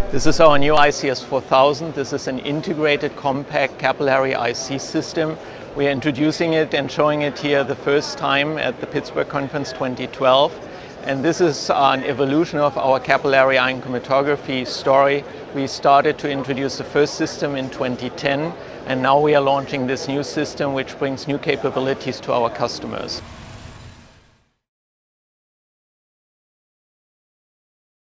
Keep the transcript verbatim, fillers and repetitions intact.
This is our new I C S four thousand. This is an integrated compact capillary I C system. We are introducing it and showing it here the first time at the Pittsburgh Conference twenty twelve. And this is an evolution of our capillary ion chromatography story. We started to introduce the first system in twenty ten, and now we are launching this new system which brings new capabilities to our customers.